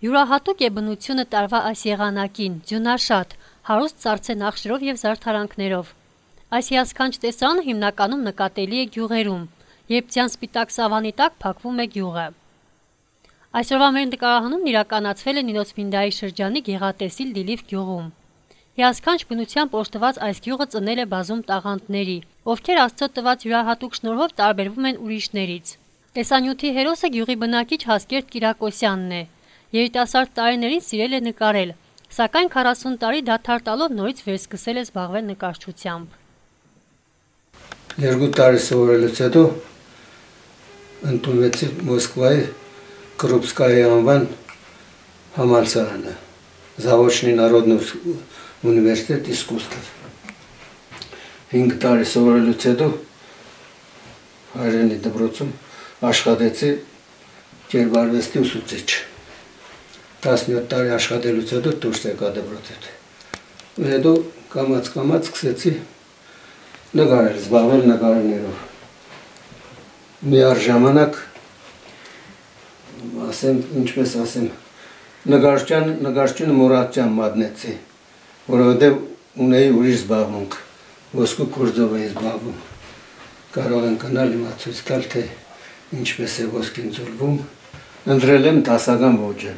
Յուրահատուկ է բնությունը տարվա այս եղանակին, ձյունաշատ, հարուստ ծառցե նախշերով և զարդարանքներով։ Այս հիասքանչ տեսարանը հիմնականում նկատելի է գյուղերում, երբ ձյան սպիտակ սավանի տակ փակվում է գյուղը։ Այսօրվա մեր նկարահանումն իրականացվել է Նինոսմինդայի շրջանի Գեղատեսիլ Դիլիվ գյուղում։ Հիասքանչ բնությամբ օժտված այս գյուղը ծնել է բազում տաղանդների, ովքեր Աստծո տված յուրահատուկ շնորհով տարբերվում են ուրիշներից։ Տեսանյութի հերոսը գյուղի բնակիչ Հասկերտ Կիրակոսյանն է։ Երիտասարդ տարիներին սիրել է նկարել, սակայն 40 տարի դադար տալով նորից վերսկսել է զբաղվել նկարչությամբ։ 2 տարի սովորելուց հետո ընդունվեցի Մոսկվայի Կրուպսկայի անվան համալսարանը, Заводчный народный университет искусств։ 5 տարի սովորելուց հետո հայրենի դպրոցում աշխատեցի կերպարվեստի ուսուցիչ։ 17 տարի աշխատելուց հետո դուրս եկա դպրոցից։ Հետո կամաց սկսեցի նկարել, զբաղվել նկարներով։ Միառժամանակ ինչպես ասեմ, նկարչությունը մոռացության մատնեցի, որովհետև ունեի ուրիշ զբաղմունք, ոսկու գործով էի զբաղվում։ Կարող են գնալ հիմա ցույց տալ, թե ինչպես է ոսկին ձուլվում։ Ընտրել եմ դասական ոճը։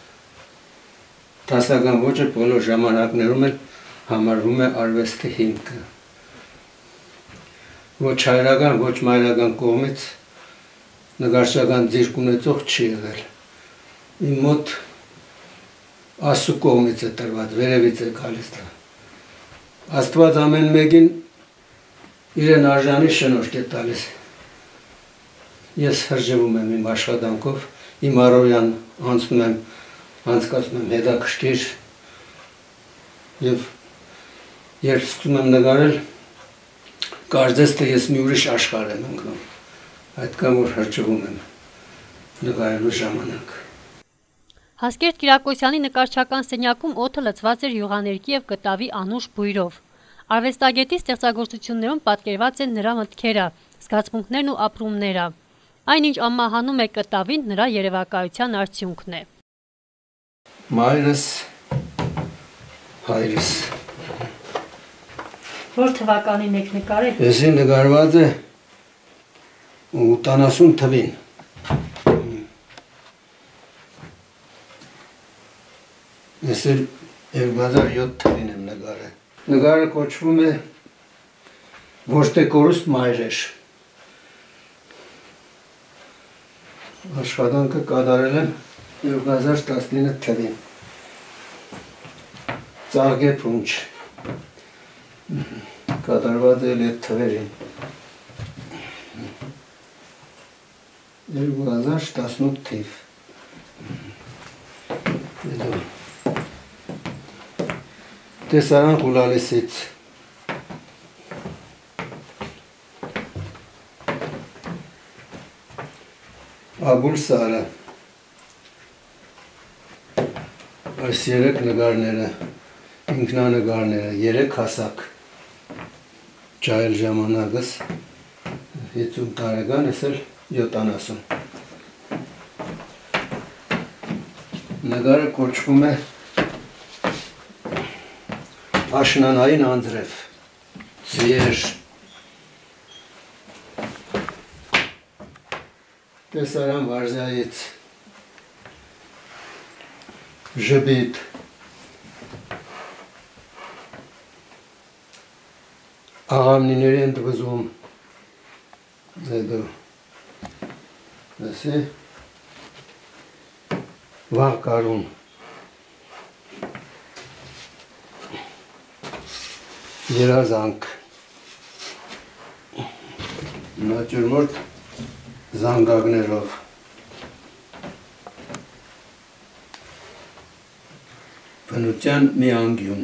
Դասական ոճը բոլոր ժամանակներում էլ համարվում է արվեստի հիմքը։ Ոչ հայրական, ոչ մայրական կողմից նկարչական ձիրք ունեցող չի եղել։ Իմ մոտ Աստծո կողմից է տրված, վերևից է գալիս դա։ Աստված ամեն մեկին իրեն արժանի շնորհք է տալիս։ Ես հրժվում եմ իմ աշխատանքով, իմ առօրյան անցկացնում եմ հետաքրքիր և երբ սկսում եմ նկարել, կարծես թե ես մի ուրիշ աշխարհ եմ ընկնում, այդքան որ հրճվում եմ նկարելու ժամանակ։ Հասկերտ Կիրակոսյանի նկարչական սենյակում օդը լցված էր յուղաներկի և կտավի անուշ բույրով։ Արվեստագետի ստեղծագործություններում պատկերված են նրա մտքերը, զգացմունքներն ու ապրումները։ Այնինչ ամահանում է կտավին, նրա երևակայության արդյունքն է։ Մայրս, հայրս։ Որ թվականին եք նկարել։ Էսի նկարված է 80 թվին։ Ես 2007 թվին եմ նկարել։ Նկարը կոչվում է ոչ թե կորուստ մայրեր։ Աշխատանքը կատարել եմ 2019 թվին։ Ծաղկե փունջ կատարված է այդ թվերին։ 2018 թիվ։ Տեսարան Խուլալեսից։ Աբուլ Սարը։ Այս 3 նկարները, ինքնանկարները, 3 հասակ։ Ջահել ժամանակս 50 տարեկան, ես էլ 70։ Նկարը կոչվում է Աշնանային անձրև, ձիեր, տեսարան Վարզայից, ժբիտ, աղամնիների են դվզում, հետո, ասի, վաղ կարուն, երազանք, նատյուրմորտ զանգակներով, բնության մի անկյուն։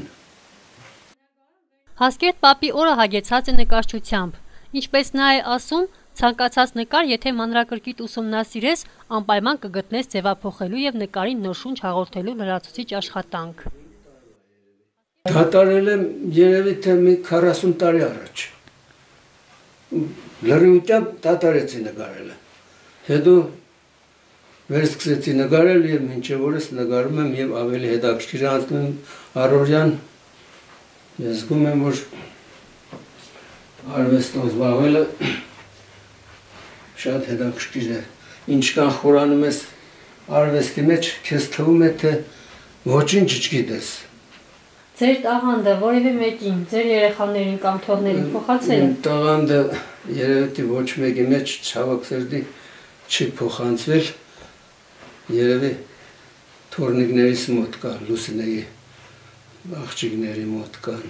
Հասկերտ պապի օրը հագեցած է նկարչությամբ, ինչպես նա է ասում, ցանկացած նկար, եթե մանրակրկիտ ուսումնասիրես, անպայման կգտնես ձևափոխելու և նկարին նոր շունչ հաղորդելու լրացուցիչ աշխատանք։ Դատարել եմ երևի թե մի 40 տարի առաջ։ Լրիվությամբ դատարեցի նկարելը։ Հետո վերսկսեցի նկարել եւ մինչեւ օրս նկարում եմ եւ ավելի հետաքրքիր անցնում եմ առօրյան։ Ես զգում եմ, որ արվեստով զբաղվելը շատ հետաքրքիր է։ Ինչքան խորանում ես արվեստի մեջ, քեզ թվում է, թե ոչինչ չգիտես։ Ձեր տաղանդը որևէ մեկին, ձեր երեխաներին կամ թողներին փոխանցել է։ Տաղանդը երևի ոչ մեկի մեջ ցավոք սրտի չի փոխանցվել։ Երևի թորնիկներիս մոտ կա, Լուսինեի աղջիկների մոտ կան։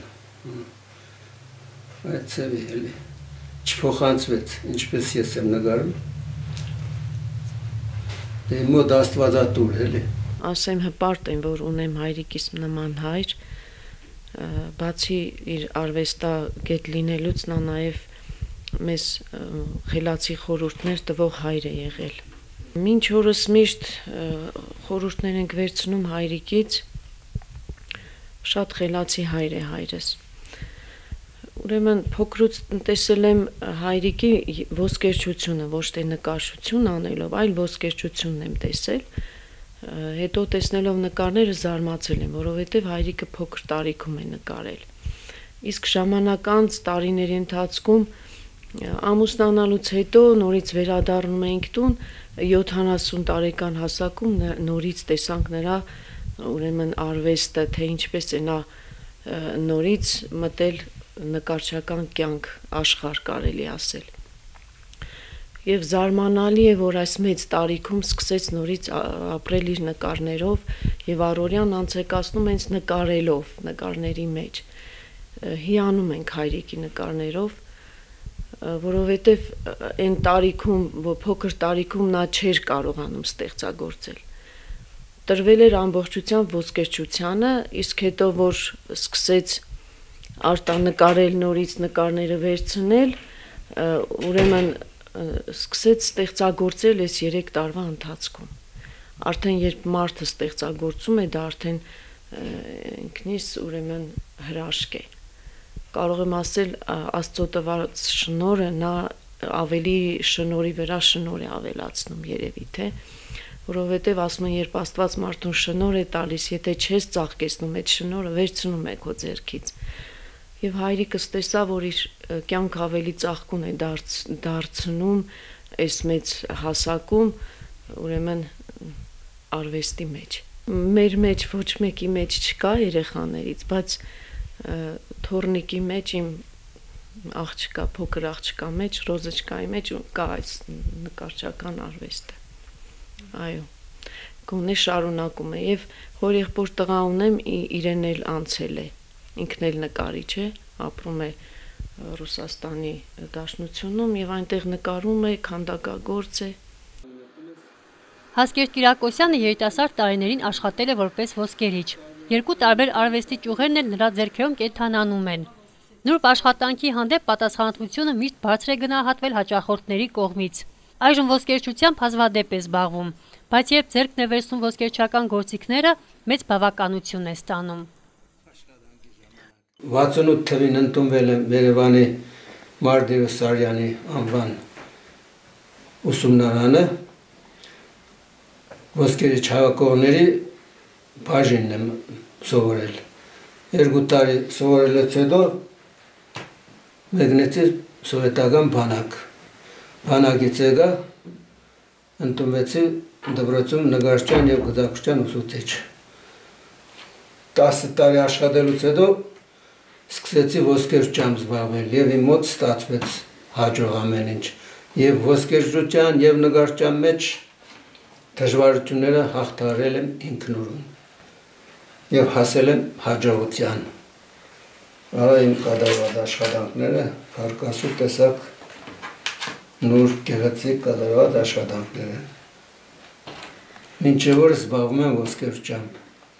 Այդ ծևի էլի չփոխանցվեց, ինչպես ես եմ նկարում։ Դե մոտ աստվածատուր էլի։ Ասեմ հպարտ եմ, որ ունեմ հայրիկիս նման հայր, բացի իր արվեստագետ լինելուց նա նաև մեզ խելացի խորհուրդներ տվող հայր է եղել։ Մինչ օրս միշտ խորհուրդներ ենք վերցնում հայրիկից, շատ խելացի հայր է հայրս։ Ուրեմն փոքրուց տեսել եմ հայրիկի ոսկերչությունը, ոչ թե նկարչություն անելով, այլ ոսկերչությունն եմ տեսել։ Հետո տեսնելով նկարները զարմացել եմ, որովհետև հայրիկը փոքր տարիքում է նկարել։ Իսկ ժամանակ անց տարիների ընթացքում ամուսնանալուց հետո նորից վերադառնում էինք տուն, 70 տարեկան հասակում նորից տեսանք նրա ուրեմն արվեստը, թե ինչպես է նա նորից մտել նկարչական կյանք, աշխարհ կարելի ասել։ Եվ զարմանալի է, որ այս մեծ տարիքում սկսեց նորից ապրել իր նկարներով եւ առօրյան անցեկացնում հենց նկարելով, նկարների մեջ։ Հիանում ենք հայրիկի նկարներով, որովհետեւ այն տարիքում, փոքր տարիքում նա չէր կարողանում ստեղծագործել։ Տրվել էր ամբողջությամբ ոսկերչությանը, իսկ հետո որ սկսեց արտանկարել նորից նկարները վերցնել, ուրեմն սկսեց ստեղծագործել այս 3 տարվա ընթացքում։ Արդեն երբ մարդը ստեղծագործում է, դա արդեն ինքնից ուրեմն հրաշք է։ Կարող եմ ասել, Աստծո տված շնորհը նա ավելի շնորհի վրա շնորհ է ավելացնում երևի, թե որովհետև ասում են, երբ Աստված մարդուն շնորհ է տալիս, եթե չես ծաղկեցնում այդ շնորհը, վերցնում է քո ձեռքից։ Եվ հայրիկս տեսա, որ իր կյանք ավելի ծաղկուն է դարձնում այս մեծ հասակում, ուրեմն արվեստի մեջ։ Մեր մեջ ոչ մեկի մեջ չկա երեխաներից, բայց թորնիկի մեջ իմ աղջկա, փոքր աղջկա մեջ, Ռոզեչկայի մեջ կա այս նկարչական արվեստը։ Այո, գոնե շարունակում է եւ հորեղբոր տղա ունեմ, իրեն էլ անցել է։ Ինքն էլ նկարիչ է, ապրում է Ռուսաստանի Դաշնությունում եւ այնտեղ նկարում է, քանդակագործ է։ Հասկեր Կիրակոսյանը երիտասարդ տարիներին աշխատել է որպես ոսկերիչ։ 2 տարբեր արվեստի ճյուղերն էլ նրա ձեռքերում կենդանանում են։ Նուրբ աշխատանքի հանդեպ պատասխանատվությունը միշտ բարձր է գնահատվել հաճախորդների կողմից։ Այժմ ոսկերչությամբ հազվադեպ է զբաղվում, բայց երբ ձեռքն է վերցնում ոսկերչական գործիքները, մեծ բավականություն է ստանում։ 68 թվին ընդունվել եմ Երևանի Մարտիրոս Սարյանի անվան ուսումնարանը, ոսկերիչ հավաքողների բաժինն եմ սովորել։ 2 տարի սովորելուց հետո մեկնեցի սովետական բանակ։ Բանակից եկա, ընդունվեցի դպրոցում նկարչության եւ գծագրության ուսուցիչ։ 10 տարի աշխատելուց հետո սկսեցի ոսկերչությամբ զբաղվել եւ իմ մոտ ստացվեց հաջող ամեն ինչ։ Եվ ոսկերչության եւ նկարչության մեջ դժվարությունները հաղթահարել եմ ինքնուրույն եւ հասել եմ հաջողության։ Արա իմ կատարված աշխատանքները Կարկասու տեսակ նոր գեղեցիկ կատարված աշխատանքներ են։ Մինչև որ զբաղվում եմ ոսկերչությամբ։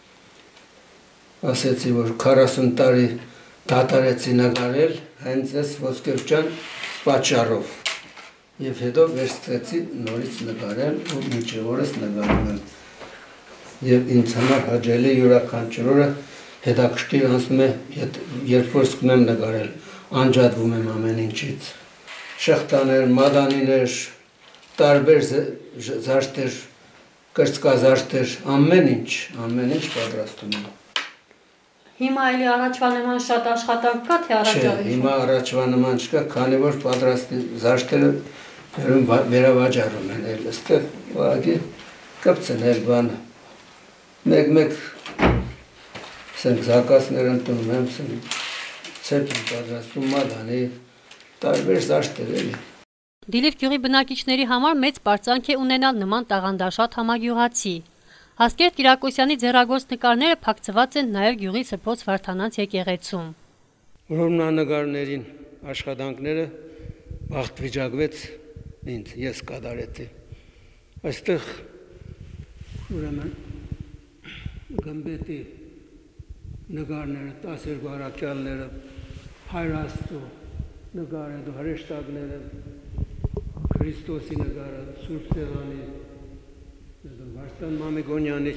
Ասեցի, որ 40 տարի դատարեցի նկարել հենց այս ոսկերչության պատճառով եւ հետո վերցրեցի նորից նկարել ու մինչև օրս նկարում եմ եւ ինձ համար հաճելի յուրաքանչյուր օրը հետաքրքիր անցնում է, երբ որ սկսում եմ նկարել, անջատվում եմ ամեն ինչից։ Շղթաներ, մադանիներ, տարբեր զարդեր կրծքազարդեր, ամեն ինչ պատրաստում են։ Հիմա էլի առաջվա նման շատ աշխատանք կա, թե Չէ, հիմա առաջվա նման չկա, քանի որ պատրաստի զարդերը վերավաճառում են, էլ այստեղ ուղղակի կպցեն էլ բան։ Մեկ սենք զակասներ ընդունում եմ, ցերկ պատրաստում մադանի, տարբեր զարդեր էլի։ Դիլիվ գյուղի բնակիչների համար մեծ պարծանք է ունենալ նման տաղանդաշատ համագյուղացի։ Հասկերտ Կիրակոսյանի ձեռագործ նկարները փակցված են նաև գյուղի Սրբոց Վարդանանց եկեղեցում։ Որմնանկարներին աշխատանքները բախտ վիճակվեց ինձ, ես կատարեցի։ Այստեղ ուրեմն գմբետի նկարները, 12 առաքյալները, Հայր Աստծո նկարը, հրեշտակները, Քրիստոսի նկարը, Սուրբ Սեղանի, Վարդան Մամեգոնյանի,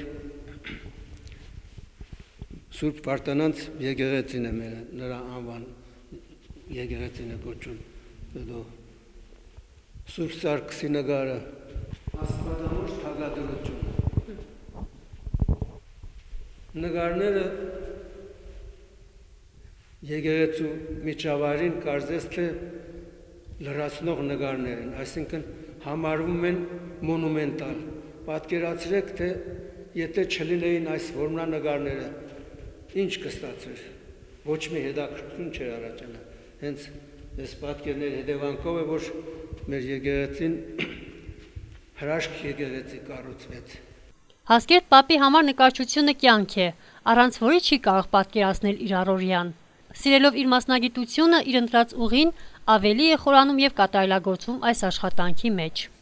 Սուրբ Վարդանանց եկեղեցին է մեր, նրա անվան եկեղեցին է կոչում, Սուրբ Սարգսի նկարը, Աստվածամոր թագադրություն։ Նկարները եկեղեցու միջավայրին կարծես թե լրացնող նկարներ են, այսինքն համարվում են մոնումենտալ։ Պատկերացրեք, թե եթե չլինեին այս որմնանկարները, ինչ կստացվեր, ոչ մի հետաքրքրություն չէր առաջանա։ Հենց այս պատկերների հետևանքով է, որ մեր եկեղեցին հրաշք եկեղեցի կառուցվեց։ Հասկերտ պապի համար նկարչությունը կյանք է, առանց որի չի կարող պատկերացնել իր առօրյան։ Սիրելով իր մասնագիտությունը, իր ընտրած ուղին ավելի է խորանում եւ կատարելագործվում այս աշխատանքի մեջ։